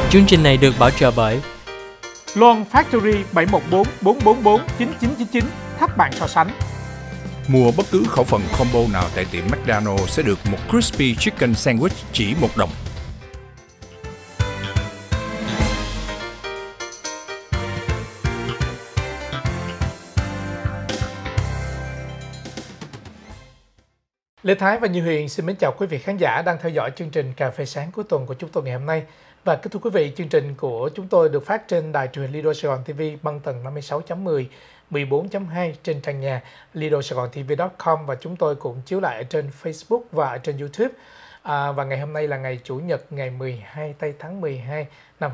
Chương trình này được bảo trợ bởi Loan Factory 714 444 9999, thách bạn so sánh. Mua bất cứ khẩu phần combo nào tại tiệm McDonald's sẽ được một Crispy Chicken Sandwich chỉ $1. Lê Thái và Như Huyền xin mến chào quý vị khán giả đang theo dõi chương trình Cà phê sáng cuối tuần của chúng tôi ngày hôm nay. Và kính thưa quý vị, chương trình của chúng tôi được phát trên đài truyền hình Lido Sài Gòn TV băng tần 56.10, 14.2 trên trang nhà lidosaigontv.com, và chúng tôi cũng chiếu lại ở trên Facebook và ở trên YouTube. Và ngày hôm nay là ngày Chủ nhật, ngày 12 tháng 12 năm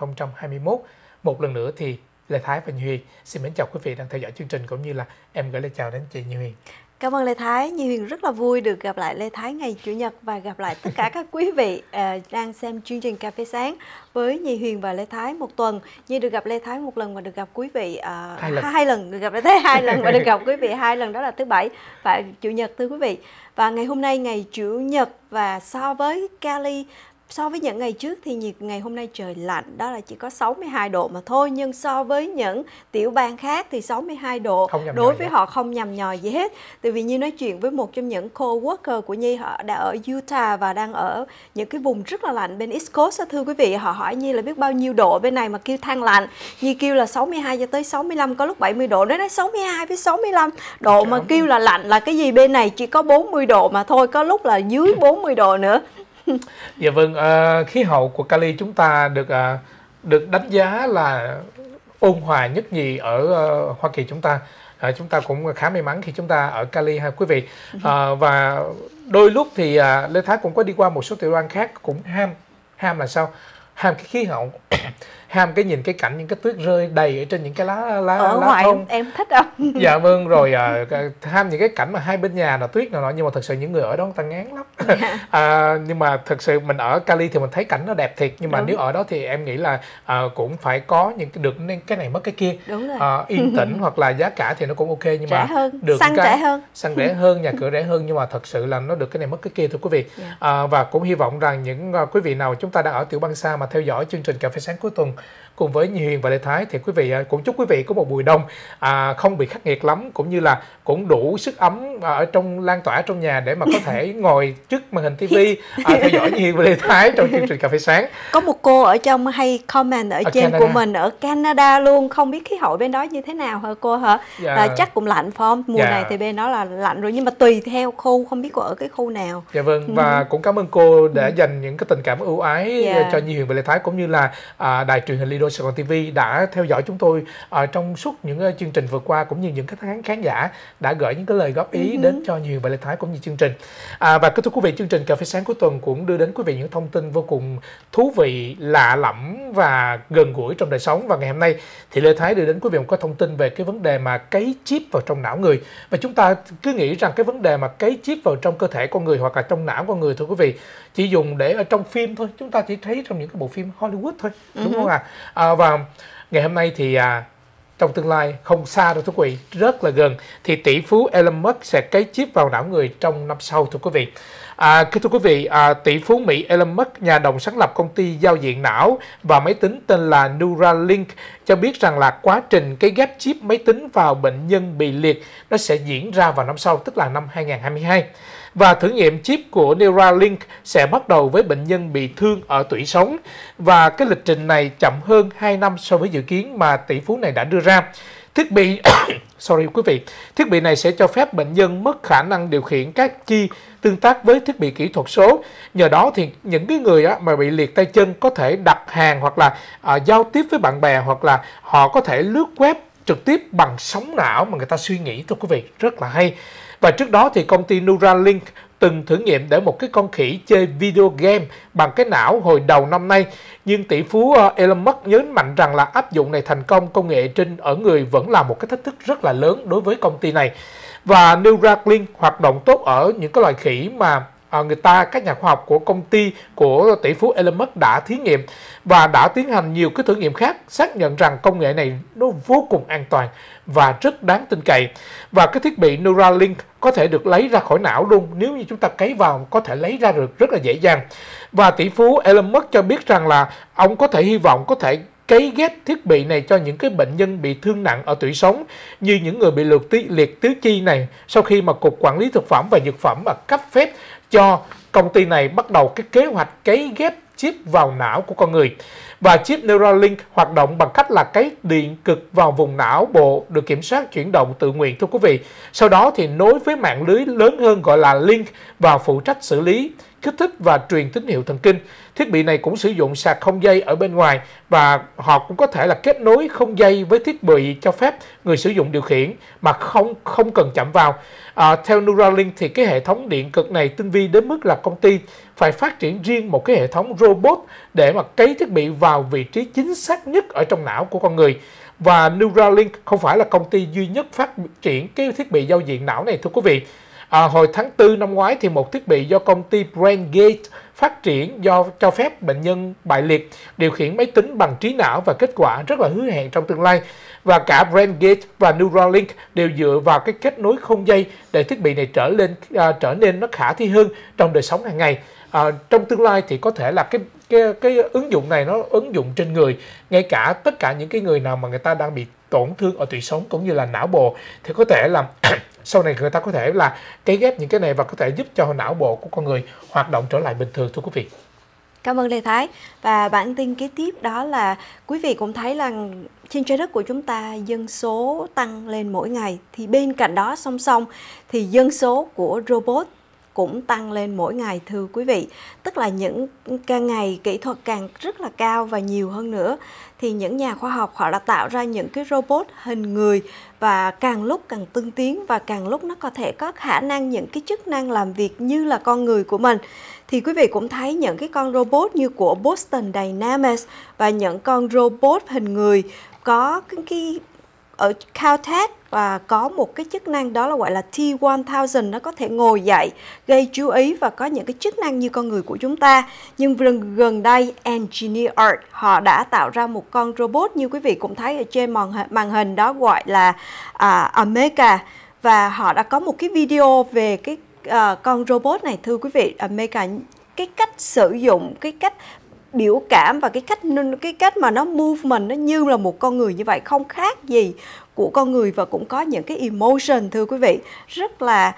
2021. Một lần nữa thì Lê Thái và Như Huyền xin mến chào quý vị đang theo dõi chương trình, cũng như là em gửi lời chào đến chị Như Huyền. Cảm ơn Lê Thái. Như Huyền rất là vui được gặp lại Lê Thái ngày Chủ nhật và gặp lại tất cả các quý vị đang xem chương trình Cà phê sáng với Như Huyền và Lê Thái một tuần. Như được gặp Lê Thái một lần và được gặp quý vị hai lần, được gặp Lê Thái 2 lần và được gặp quý vị 2 lần, đó là thứ Bảy và Chủ nhật thưa quý vị. Và ngày hôm nay ngày Chủ nhật, và so với Cali, so với những ngày trước thì nhiệt ngày hôm nay trời lạnh, đó là chỉ có 62 độ mà thôi. Nhưng so với những tiểu bang khác thì 62 độ đối với họ không nhằm nhò gì hết. Tại vì Nhi nói chuyện với một trong những co-worker của Nhi, họ đã ở Utah và đang ở những cái vùng rất là lạnh bên East Coast đó, thưa quý vị. Họ hỏi Nhi là biết bao nhiêu độ bên này mà kêu than lạnh. Nhi kêu là 62 cho tới 65, có lúc 70 độ. Nó nói 62 với 65 độ mà kêu là lạnh là cái gì, bên này chỉ có 40 độ mà thôi, có lúc là dưới 40 độ nữa. Dạ vâng, khí hậu của Cali chúng ta được đánh giá là ôn hòa nhất nhì ở Hoa Kỳ chúng ta. Chúng ta cũng khá may mắn khi chúng ta ở Cali ha quý vị. Và đôi lúc thì Lê Thái cũng có đi qua một số tiểu bang khác, cũng ham là sao? Ham cái khí hậu, ham cái nhìn cái cảnh những cái tuyết rơi đầy ở trên những cái lá ngoài thông. Em thích không? Dạ vâng, rồi ham những cái cảnh mà hai bên nhà là tuyết nào nọ, nhưng mà thật sự những người ở đó người ta ngán lắm. Nhưng mà thật sự mình ở Cali thì mình thấy cảnh nó đẹp thiệt, nhưng mà nếu ở đó thì em nghĩ là cũng phải có những cái được cái này mất cái kia. Đúng rồi. Yên tĩnh hoặc là giá cả thì nó cũng ok, nhưng mà được xăng rẻ hơn, nhà cửa rẻ hơn, nhưng mà thật sự là nó được cái này mất cái kia thưa quý vị. Và cũng hy vọng rằng những quý vị nào chúng ta đang ở tiểu bang xa mà theo dõi chương trình Cà phê sáng cuối tuần cùng với Như Huyền và Lê Thái thì quý vị cũng chúc quý vị có một mùa đông không bị khắc nghiệt lắm, cũng như là cũng đủ sức ấm ở trong lan tỏa trong nhà để mà có thể ngồi trước màn hình TV theo dõi Như Huyền và Lê Thái trong chương trình Cà phê sáng. Có một cô ở trong hay comment ở trên Canada. Của mình ở Canada luôn, không biết khí hậu bên đó như thế nào hả cô hả? Chắc cũng lạnh phải không? Mùa này thì bên đó là lạnh rồi, nhưng mà tùy theo khu, không biết cô ở cái khu nào. Dạ vâng, và cũng cảm ơn cô đã dành những cái tình cảm ưu ái cho Như Huyền và Lê Thái, cũng như là đài truyền hình Lido Sài Gòn TV đã theo dõi chúng tôi trong suốt những chương trình vừa qua, cũng như những cái khán giả đã gửi những cái lời góp ý đến cho Như Huyền và Lê Thái cũng như chương trình. Và kính thưa quý vị, chương trình Cà phê sáng cuối tuần cũng đưa đến quý vị những thông tin vô cùng thú vị, lạ lẫm và gần gũi trong đời sống. Và ngày hôm nay thì Lê Thái đưa đến quý vị một cái thông tin về cái vấn đề mà cấy chip vào trong não người. Và chúng ta cứ nghĩ rằng cái vấn đề mà cấy chip vào trong cơ thể con người hoặc là trong não con người, thưa quý vị, chỉ dùng để ở trong phim thôi, chúng ta chỉ thấy trong những cái bộ phim Hollywood thôi, đúng không ạ? Và ngày hôm nay thì trong tương lai không xa đâu thưa quý vị, rất là gần, thì tỷ phú Elon Musk sẽ cấy chip vào não người trong năm sau thưa quý vị. Thưa quý vị, tỷ phú Mỹ Elon Musk, nhà đồng sáng lập công ty giao diện não và máy tính tên là Neuralink, cho biết rằng là quá trình cái ghép chip máy tính vào bệnh nhân bị liệt nó sẽ diễn ra vào năm sau, tức là năm 2022. Và thử nghiệm chip của Neuralink sẽ bắt đầu với bệnh nhân bị thương ở tủy sống, và cái lịch trình này chậm hơn 2 năm so với dự kiến mà tỷ phú này đã đưa ra. Thiết bị thiết bị này sẽ cho phép bệnh nhân mất khả năng điều khiển các chi tương tác với thiết bị kỹ thuật số. Nhờ đó thì những cái người mà bị liệt tay chân có thể đặt hàng hoặc là giao tiếp với bạn bè, hoặc là họ có thể lướt web trực tiếp bằng sóng não mà người ta suy nghĩ, thưa quý vị, rất là hay. Và trước đó thì công ty Neuralink từng thử nghiệm để một cái con khỉ chơi video game bằng cái não hồi đầu năm nay. Nhưng tỷ phú Elon Musk nhấn mạnh rằng là áp dụng này thành công, công nghệ ở người vẫn là một cái thách thức rất là lớn đối với công ty này. Và Neuralink hoạt động tốt ở những cái loài khỉ mà các nhà khoa học của công ty của tỷ phú Elon Musk đã thí nghiệm và đã tiến hành nhiều cái thử nghiệm khác, xác nhận rằng công nghệ này nó vô cùng an toàn và rất đáng tin cậy. Và cái thiết bị Neuralink có thể được lấy ra khỏi não luôn, nếu như chúng ta cấy vào có thể lấy ra được rất là dễ dàng. Và tỷ phú Elon Musk cho biết rằng là ông có thể hy vọng có thể cấy ghép thiết bị này cho những cái bệnh nhân bị thương nặng ở tủy sống, như những người bị liệt tứ chi này, sau khi mà Cục Quản lý Thực phẩm và Dược phẩm cấp phép cho công ty này bắt đầu cái kế hoạch cấy ghép chip vào não của con người. Và chip Neuralink hoạt động bằng cách là cấy điện cực vào vùng não bộ được kiểm soát chuyển động tự nguyện, thưa quý vị. Sau đó thì nối với mạng lưới lớn hơn gọi là link và phụ trách xử lý, kích thích và truyền tín hiệu thần kinh. Thiết bị này cũng sử dụng sạc không dây ở bên ngoài và họ cũng có thể là kết nối không dây với thiết bị cho phép người sử dụng điều khiển mà không cần chạm vào. Theo Neuralink thì cái hệ thống điện cực này tinh vi đến mức là công ty phải phát triển riêng một cái hệ thống robot để mà cấy thiết bị vào vị trí chính xác nhất ở trong não của con người. Và Neuralink không phải là công ty duy nhất phát triển cái thiết bị giao diện não này, thưa quý vị. Hồi tháng 4 năm ngoái thì một thiết bị do công ty BrainGate phát triển cho phép bệnh nhân bại liệt điều khiển máy tính bằng trí não, và kết quả rất là hứa hẹn trong tương lai. Và cả BrainGate và Neuralink đều dựa vào cái kết nối không dây để thiết bị này trở nên nó khả thi hơn trong đời sống hàng ngày. Trong tương lai thì có thể là cái ứng dụng này nó ứng dụng trên người, ngay cả tất cả những cái người nào mà người ta đang bị tổn thương ở tủy sống cũng như là não bộ, thì có thể là sau này người ta có thể là cấy ghép những cái này và có thể giúp cho não bộ của con người hoạt động trở lại bình thường, thưa quý vị. Cảm ơn Lê Thái. Và bản tin kế tiếp đó là quý vị cũng thấy là trên trái đất của chúng ta dân số tăng lên mỗi ngày, thì bên cạnh đó song song thì dân số của robot cũng tăng lên mỗi ngày, thưa quý vị. Tức là những càng ngày kỹ thuật càng rất là cao và nhiều hơn nữa, thì những nhà khoa học họ đã tạo ra những cái robot hình người và càng lúc càng tinh tiến và càng lúc nó có thể có khả năng những cái chức năng làm việc như là con người của mình. Thì quý vị cũng thấy những cái con robot như của Boston Dynamics và những con robot hình người có cái ở Caltech và có một cái chức năng đó là gọi là T1000, nó có thể ngồi dậy, gây chú ý và có những cái chức năng như con người của chúng ta. Nhưng gần đây Engineer Art họ đã tạo ra một con robot như quý vị cũng thấy ở trên màn hình đó, gọi là Omega, và họ đã có một cái video về cái con robot này, thưa quý vị. Omega, cái cách sử dụng, cái cách biểu cảm và cái cách mà nó movement nó như là một con người như vậy, không khác gì của con người và cũng có những cái emotion, thưa quý vị, rất là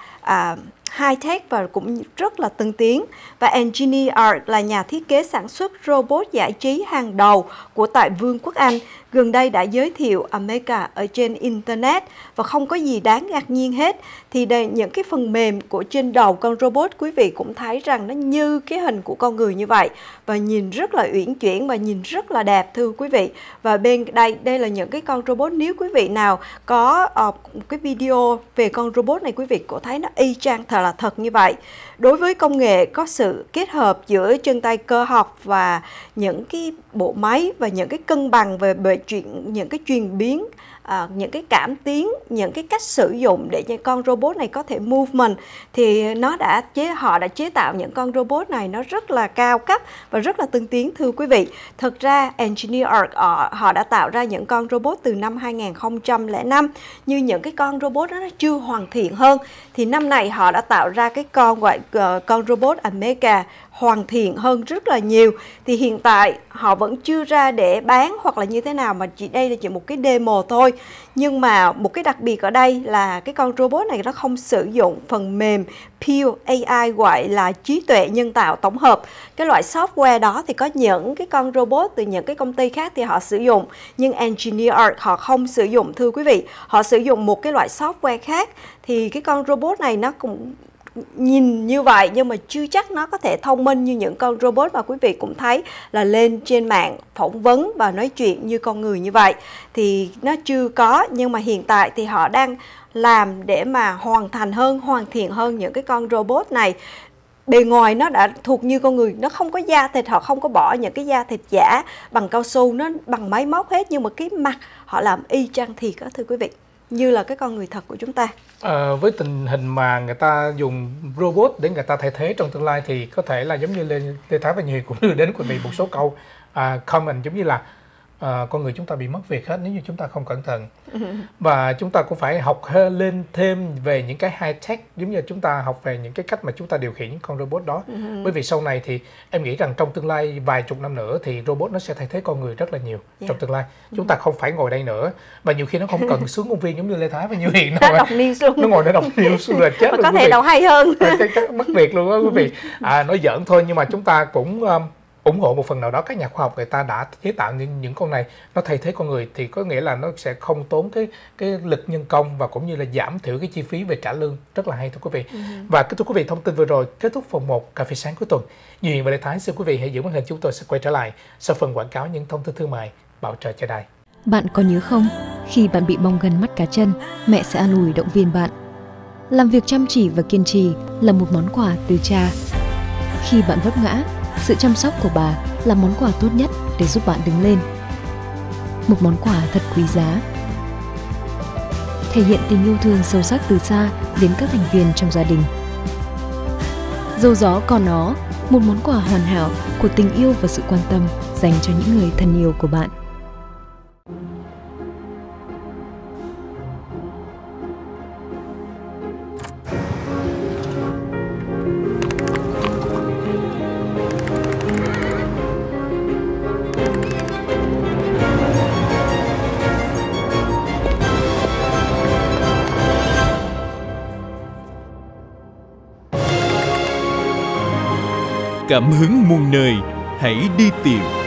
high tech và cũng rất là tân tiến. Và Engineer Art là nhà thiết kế sản xuất robot giải trí hàng đầu của tại Vương quốc Anh, gần đây đã giới thiệu Omega ở trên Internet và không có gì đáng ngạc nhiên hết. Thì đây, những cái phần mềm của trên đầu con robot quý vị cũng thấy rằng nó như cái hình của con người như vậy và nhìn rất là uyển chuyển và nhìn rất là đẹp, thưa quý vị. Và bên đây là những cái con robot, nếu quý vị nào có cái video về con robot này, quý vị có thấy nó y chang thật như vậy. Đối với công nghệ có sự kết hợp giữa chân tay cơ học và những cái bộ máy và những cái cân bằng về những cái truyền biến, những cái cảm tiến, những cái cách sử dụng để cho con robot này có thể movement, thì họ đã chế tạo những con robot này nó rất là cao cấp và rất là tân tiến, thưa quý vị. Thực ra Engineer Art họ đã tạo ra những con robot từ năm 2005, như những cái con robot đó nó chưa hoàn thiện hơn, thì năm nay họ đã tạo ra cái con robot Omega hoàn thiện hơn rất là nhiều. Thì hiện tại họ vẫn chưa ra để bán hoặc là như thế nào, mà đây là chỉ một cái demo thôi. Nhưng mà một cái đặc biệt ở đây là cái con robot này nó không sử dụng phần mềm Pure AI, gọi là trí tuệ nhân tạo tổng hợp. Cái loại software đó thì có những cái con robot từ những cái công ty khác thì họ sử dụng, nhưng Engineer Art họ không sử dụng, thưa quý vị. Họ sử dụng một cái loại software khác. Thì cái con robot này nó cũng nhìn như vậy nhưng mà chưa chắc nó có thể thông minh như những con robot mà quý vị cũng thấy là lên trên mạng phỏng vấn và nói chuyện như con người như vậy. Thì nó chưa có, nhưng mà hiện tại thì họ đang làm để mà hoàn thiện hơn những cái con robot này. Bề ngoài nó đã thuộc như con người, nó không có da thịt, họ không có bỏ những cái da thịt giả bằng cao su, nó bằng máy móc hết, nhưng mà cái mặt họ làm y chang thiệt đó, thưa quý vị. như là cái con người thật của chúng ta. Với tình hình mà người ta dùng robot để người ta thay thế trong tương lai thì có thể là giống như Lê Thái và Như Huyền cũng đưa đến quý vị một số câu comment giống như là con người chúng ta bị mất việc hết nếu như chúng ta không cẩn thận. Và chúng ta cũng phải học lên thêm về những cái high tech, giống như chúng ta học về những cái cách mà chúng ta điều khiển những con robot đó. Bởi vì sau này thì em nghĩ rằng trong tương lai vài chục năm nữa thì robot nó sẽ thay thế con người rất là nhiều trong tương lai. Chúng ta không phải ngồi đây nữa, và nhiều khi nó không cần xuống công viên giống như Lê Thái và Như Huyền đâu. Đọc news luôn. Nó ngồi nó đọc news là chết và luôn. Có thể đọc hay hơn. Mất việc luôn đó quý vị. Nói giỡn thôi, nhưng mà chúng ta cũng ủng hộ một phần nào đó các nhà khoa học người ta đã chế tạo những con này nó thay thế con người, thì có nghĩa là nó sẽ không tốn cái lực nhân công và cũng như là giảm thiểu cái chi phí về trả lương. Rất là hay thưa quý vị. Và thưa quý vị, thông tin vừa rồi kết thúc phần 1 Cà phê sáng cuối tuần. Như Huyền và Lê Thái xin quý vị hãy giữ màn hình, chúng tôi sẽ quay trở lại sau phần quảng cáo những thông tin thương mại bảo trợ cho đài. Bạn có nhớ không, khi bạn bị bong gân mắt cá chân, mẹ sẽ an ủi động viên bạn. Làm việc chăm chỉ và kiên trì là một món quà từ cha. Khi bạn vấp ngã, sự chăm sóc của bà là món quà tốt nhất để giúp bạn đứng lên. Một món quà thật quý giá, thể hiện tình yêu thương sâu sắc từ xa đến các thành viên trong gia đình. Dâu gió còn nó, một món quà hoàn hảo của tình yêu và sự quan tâm dành cho những người thân yêu của bạn. Cảm hứng muôn nơi, hãy đi tìm.